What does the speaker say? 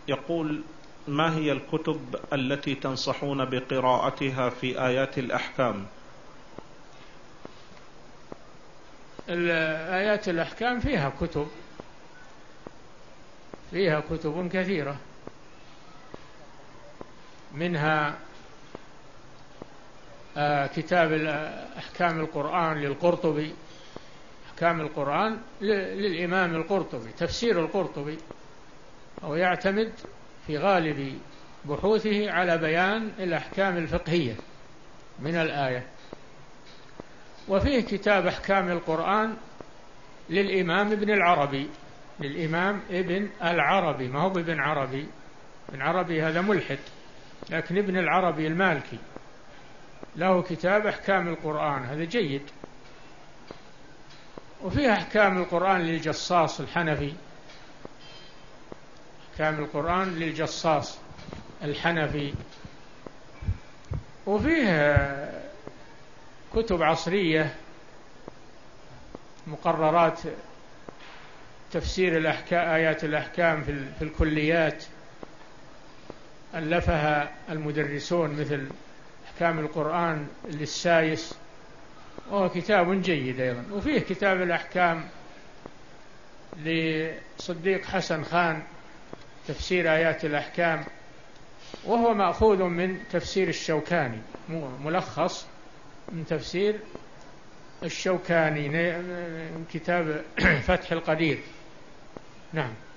يقول: ما هي الكتب التي تنصحون بقراءتها في آيات الأحكام؟ آيات الأحكام فيها كتب كثيرة، منها كتاب أحكام القرآن للقرطبي، أحكام القرآن للإمام القرطبي، تفسير القرطبي، أو يعتمد في غالب بحوثه على بيان الأحكام الفقهية من الآية. وفيه كتاب أحكام القرآن للإمام ابن العربي، للإمام ابن العربي، ما هو ابن عربي، ابن عربي هذا ملحد، لكن ابن العربي المالكي له كتاب أحكام القرآن، هذا جيد. وفيه أحكام القرآن للجصاص الحنفي، أحكام القرآن للجصاص الحنفي. وفيه كتب عصرية، مقررات تفسير آيات الأحكام في الكليات، ألفها المدرسون، مثل أحكام القرآن للسايس، وهو كتاب جيد أيضا. وفيه كتاب الأحكام لصديق حسن خان، تفسير آيات الأحكام، وهو مأخوذ من تفسير الشوكاني، ملخص من تفسير الشوكاني، كتاب فتح القدير. نعم.